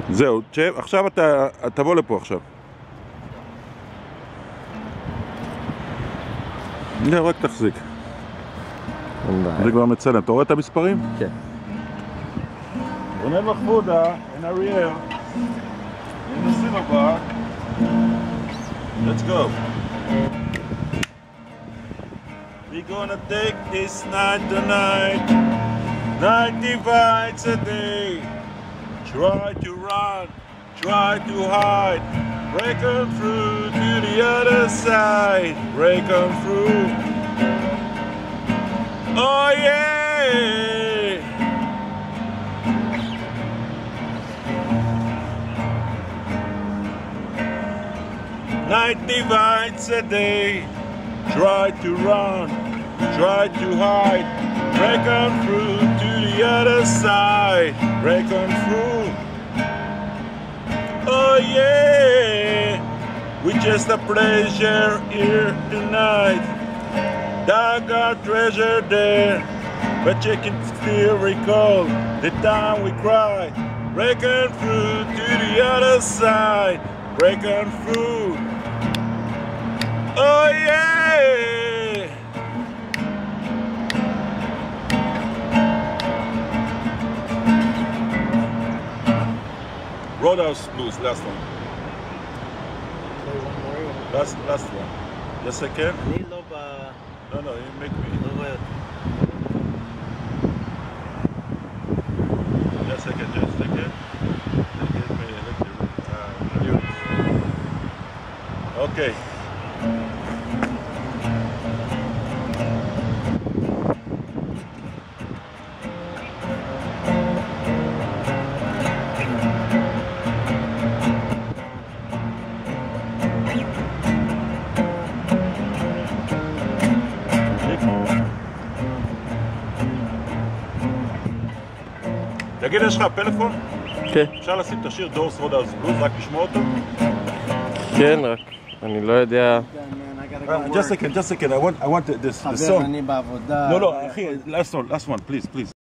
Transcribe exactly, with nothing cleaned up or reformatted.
זהו, עכשיו אתה תבוא לפה עכשיו. לא, רק תחזיק. זה כבר מצלם. אתה רואה את המספרים? כן. רונן מחפודה and ariel in the silo bar. Let's go. We're gonna take this night tonight. ninety bites a day. Try to run, try to hide. Break on through to the other side. Break on through. Oh yeah! ninety bites a day. Try to run, try to hide. Break on through to the other side. Break on through. Oh yeah, we just a pleasure here tonight. Dug our treasure there, but you can still recall the time we cried. Break on through to the other side. Break on through. Oh yeah. Roadhouse blues, last one. Last, last one. Just a second. No, no, you make me. Just a second, just a second. Give me electric. Uh, okay. תגיד, יש לך פלאפון? כן. אפשר לשים את השיר דורס רודהאוס בלוז, רק לשמוע אותו? כן, רק אני לא יודע... Just a second, just a second, I want, I want this, the song. חבר, אני בעבודה. לא, לא, אחי, last one, last one, please, please.